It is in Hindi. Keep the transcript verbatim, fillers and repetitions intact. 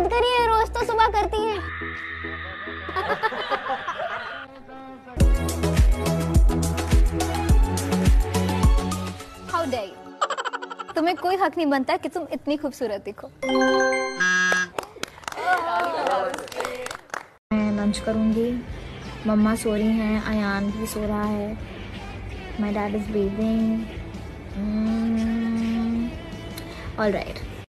बंद करिए, रोज तो सुबह करती है। हाउ डेयर यू, तुम्हें कोई हक नहीं बनता कि तुम इतनी खूबसूरत दिखो। मैं लंच करूंगी, मम्मा सो रही हैं, अयान भी सो रहा है, my dad is babbing. All right,